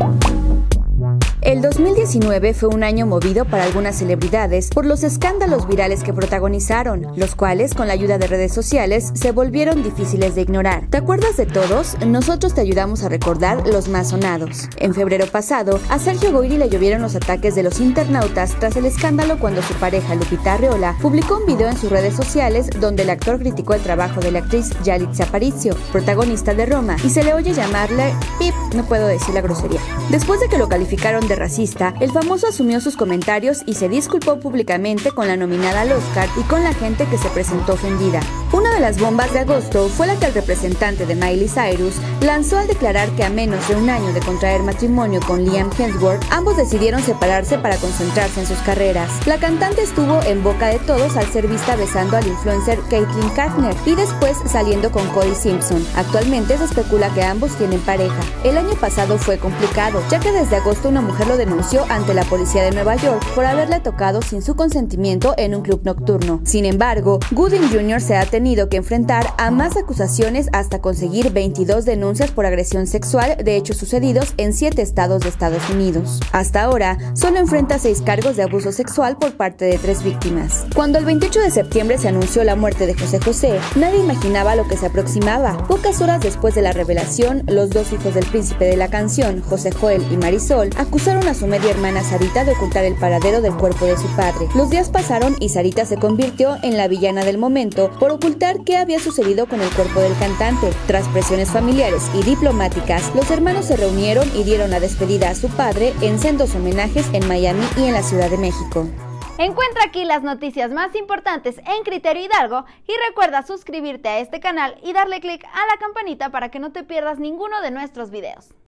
El 2019 fue un año movido para algunas celebridades por los escándalos virales que protagonizaron, los cuales, con la ayuda de redes sociales, se volvieron difíciles de ignorar. ¿Te acuerdas de todos? Nosotros te ayudamos a recordar los más sonados. En febrero pasado, a Sergio Goyri le llovieron los ataques de los internautas tras el escándalo cuando su pareja Lupita Arreola publicó un video en sus redes sociales donde el actor criticó el trabajo de la actriz Yalitza Aparicio, protagonista de Roma, y se le oye llamarle Pip, no puedo decir la grosería. Después de que lo calificaron de racista, el famoso asumió sus comentarios y se disculpó públicamente con la nominada al Oscar y con la gente que se presentó ofendida. Una de las bombas de agosto fue la que el representante de Miley Cyrus lanzó al declarar que a menos de un año de contraer matrimonio con Liam Hemsworth, ambos decidieron separarse para concentrarse en sus carreras. La cantante estuvo en boca de todos al ser vista besando al influencer Caitlyn Cartner y después saliendo con Cody Simpson. Actualmente se especula que ambos tienen pareja. El año pasado fue complicado, ya que desde agosto una mujer lo denunció ante la policía de Nueva York por haberle tocado sin su consentimiento en un club nocturno. Sin embargo, Gooding Jr. se ha tenido que enfrentar a más acusaciones hasta conseguir 22 denuncias por agresión sexual de hechos sucedidos en 7 estados de Estados Unidos. Hasta ahora, solo enfrenta 6 cargos de abuso sexual por parte de 3 víctimas. Cuando el 28 de septiembre se anunció la muerte de José José, nadie imaginaba lo que se aproximaba. Pocas horas después de la revelación, los 2 hijos del príncipe de la canción, José Joel y Marisol, acusaron a su media hermana Sarita de ocultar el paradero del cuerpo de su padre. Los días pasaron y Sarita se convirtió en la villana del momento por ocultar qué había sucedido con el cuerpo del cantante. Tras presiones familiares y diplomáticas, los hermanos se reunieron y dieron la despedida a su padre en sendos homenajes en Miami y en la Ciudad de México. Encuentra aquí las noticias más importantes en Criterio Hidalgo y recuerda suscribirte a este canal y darle clic a la campanita para que no te pierdas ninguno de nuestros videos.